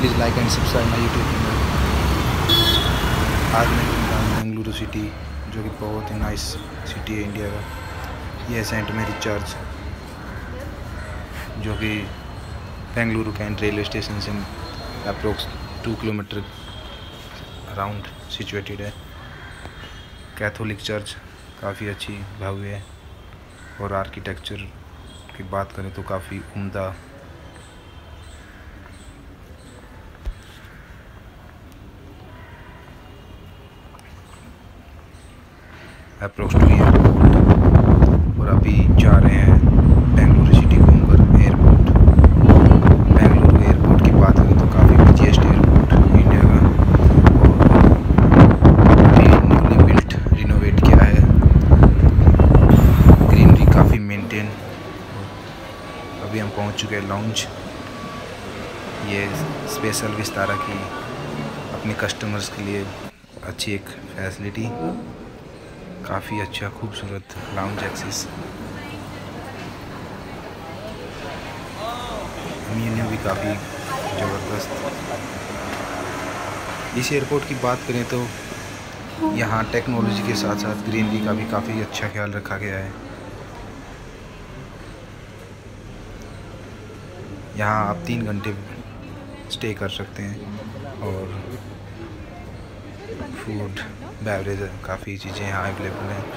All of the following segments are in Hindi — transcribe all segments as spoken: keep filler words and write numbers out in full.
Please like and subscribe my YouTube channel. आज मैं घूम रहा हूँ बेंगलुरु सिटी, जो कि बहुत ही नाइस सिटी है इंडिया का। यह सेंट मेरी चर्च, जो कि बेंगलुरु कैंट रेलवे स्टेशन से approx two kilometre around situated है। कैथोलिक चर्च काफ़ी अच्छी भव्य है, और आर्किटेक्चर की बात करें तो काफ़ी उम्दा। अप्रोच टू एयरपोर्ट, और अभी जा रहे हैं बेंगलुरु सिटी घूमकर एयरपोर्ट। बेंगलुरु एयरपोर्ट की बात करें तो काफ़ी बिजीएस्ट एयरपोर्ट इंडिया का, और न्यूली बिल्ट रिनोवेट किया है। ग्रीनरी काफ़ी मेंटेन। अभी हम पहुंच चुके हैं लॉन्च। ये स्पेशल विस्तारा की अपने कस्टमर्स के लिए अच्छी एक फैसिलिटी। काफ़ी अच्छा खूबसूरत लाउंज एक्सेस। मेन्यू भी काफ़ी ज़बरदस्त। इस एयरपोर्ट की बात करें तो यहाँ टेक्नोलॉजी के साथ साथ ग्रीनरी का भी काफ़ी अच्छा ख्याल रखा गया है। यहाँ आप तीन घंटे स्टे कर सकते हैं, और फूड बेवरेज काफ़ी चीज़ें यहाँ अवेलेबल हैं।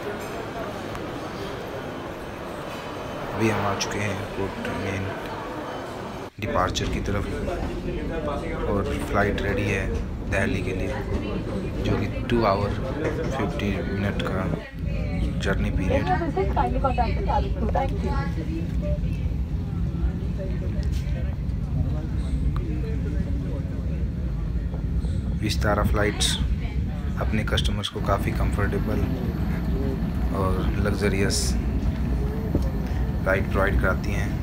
अभी हम आ चुके हैं एयरपोर्ट मेन डिपार्चर की तरफ, और फ्लाइट रेडी है दिल्ली के लिए, जो कि टू आवर फिफ्टी मिनट का जर्नी पीरियड। विस्तारा फ्लाइट्स अपने कस्टमर्स को काफ़ी कंफर्टेबल और लग्जरियस राइड प्रोवाइड कराती हैं।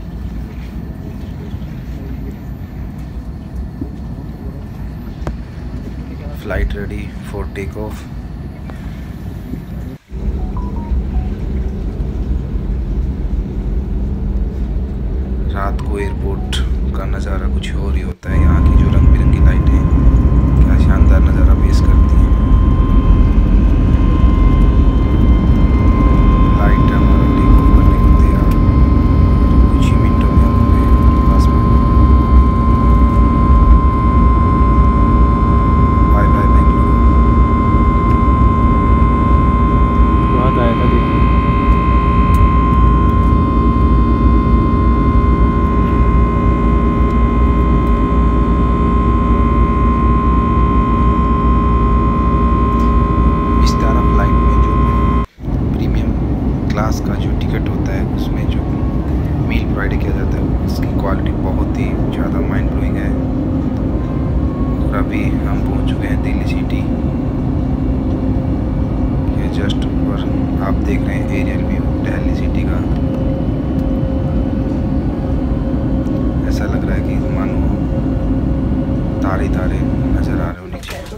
Flight ready for take off. रात को एयरपोर्ट का नज़ारा कुछ और ही होता है। यहाँ की जो रंग बिरंगी लाइटें क्या शानदार नज़ारा पेश करती हैं। लाइट हमारा टेक ऑफ करने को तैयार, कुछ ही मिनटों में हमारे पास में। Bye bye Bengaluru. बहुत आया था देखिए। क्लास का जो टिकट होता है, उसमें जो मील प्रोवाइड किया जाता है, उसकी क्वालिटी बहुत ही ज़्यादा माइंड ब्लोइंग है। और अभी हम पहुंच चुके हैं दिल्ली सिटी के जस्ट ऊपर। आप देख रहे हैं एरियल व्यू दिल्ली सिटी का। ऐसा लग रहा है कि मानो तारे तारे नज़र आ रहे हो नीचे।